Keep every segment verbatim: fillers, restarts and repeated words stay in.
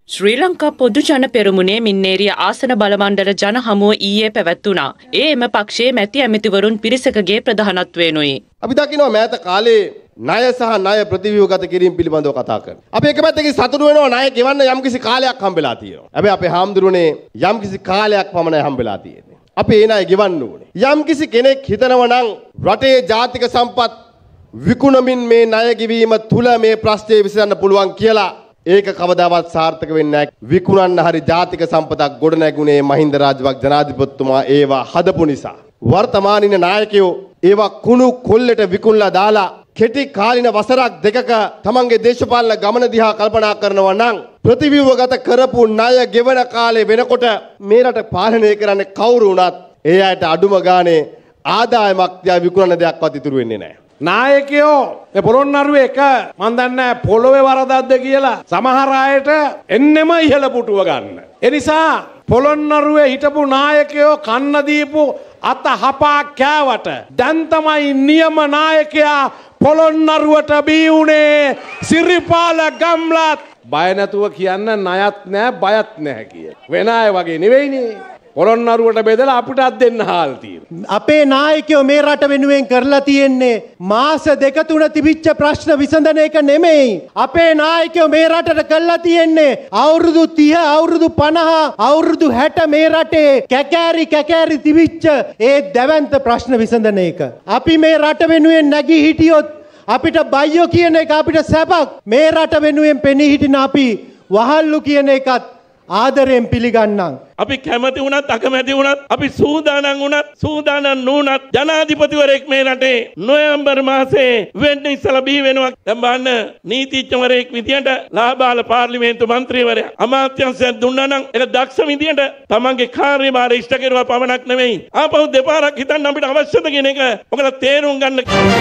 ශ්‍රී ලංකා පොදු ජන පෙරමුණේ මින්නේරිය ආසන බලමණ්ඩල ජන හමුව ඊයේ පැවැත්වුණා. ඒ එම පක්ෂයේ මැති ඇමතිවරුන් පිරිසකගේ ප්‍රධානත්වයෙනුයි. අපි දකිනවා මෑත කාලේ ණය සහ ණය ප්‍රතිව්‍යුහගත කිරීම පිළිබඳව කතා කරනවා. අපි එක පැත්තකින් සතුටු වෙනවා ණය ගෙවන්න යම්කිසි කාලයක් හම්බෙලා තියෙනවා. හැබැයි අපේ හාමුදුරනේ යම්කිසි කාලයක් පමණයි හම්බෙලා තියෙන්නේ. අපි ඒ ණය ගෙවන්න ඕනේ. යම්කිසි කෙනෙක් හිතනවා නම් රටේ ජාතික සම්පත් විකුණමින් මේ ණය ගෙවීම තුල මේ ප්‍රශ්නේ විසඳන්න පුළුවන් කියලා ඒක කවදාවත් සාර්ථක වෙන්නේ නැහැ. විකුණන්න හරි ජාතික සම්පතක් ගොඩ නැගුණේ මහින්ද රාජපක්ෂ ජනාධිපතිතුමා ඒවා හදපු නිසා. වර්තමානින නායකයෝ ඒවා කුණු කොල්ලට විකුණලා දාලා කෙටි කාලින වසරක් දෙකක තමන්ගේ දේශපාලන ගමන දිහා කල්පනා කරනවා නම් ප්‍රතිව්‍යුහගත කරපු ණය ගෙවන කාලේ වෙනකොට මේ රට පාලනය කරන්නේ කවුරු වුණත් ඒ අයට අඩුම ගානේ ආදායමක් තියා විකුණන දෙයක්වත් ඉතුරු වෙන්නේ නැහැ. නායකයෝ මේ පොළොන්නරුවේ එක මන් දන්නේ පොළොවේ වරදක්ද කියලා සමහර අයට එන්නෙම ඉහළ පුටුව ගන්න. ඒ නිසා පොළොන්නරුවේ හිටපු නායකයෝ කන්න දීපු අත හපා කෑවට දැන් තමයි නියම නායකයා පොළොන්නරුවට බී උනේ. සිරිපාල ගම්ලත් බය නැතුව කියන්න ණයත් නැහැ බයත් නැහැ කිය. වෙන අය වගේ නෙවෙයිනේ. පොළොන්නරුවට බෙදලා අපිටත් දෙන්න හාල් තියෙනවා. අපේ නායකයෝ මේ රට වෙනුවෙන් කරලා තියෙන්නේ මාස දෙක තුන තිබිච්ච ප්‍රශ්න විසඳන එක නෙමෙයි. අපේ නායකයෝ මේ රටට කරලා තියෙන්නේ අවුරුදු තිහ අවුරුදු පනහ අවුරුදු හැට මේ රටේ කැකෑරි කැකෑරි තිබිච්ච ඒ දැවැන්ත ප්‍රශ්න විසඳන එක. අපි මේ රට වෙනුවෙන් නැගී හිටියොත් අපිට බයියෝ කියන එක අපිට සැපක්. මේ රට වෙනුවෙන් පෙනී හිටින අපි වහල්ලු කියන එකත් ආදරයෙන් පිළිගන්නම්. අපි කැමති වුණත් අකමැති වුණත් අපි සූදානම් වුණත් සූදානම් නුනත් ජනාධිපතිවරයෙක් මේ රටේ නොවැම්බර් මාසේ වෙන්න ඉස්සලා බිහි වෙනවා. දැන් බලන්න නීතිඥවරයෙක් විදියට ලාබාල පාර්ලිමේන්තු මන්ත්‍රීවරයා අමාත්‍යංශයෙන් දුන්නා නම් ඒක දක්ෂ විදියට තමන්ගේ කාර්යභාරය ඉෂ්ට කෙරුවා පමණක් නෙවෙයි. ආපහු දෙපාරක් හිතන්න අපිට අවශ්‍යද කියන එක ඔකලා තේරුම් ගන්න.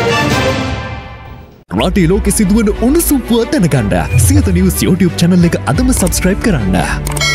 රටේ ලෝකෙ සිදුවන උණුසුම් පුවත් දැනගන්න සියත නිවුස් YouTube channel එක අදම subscribe කරන්න.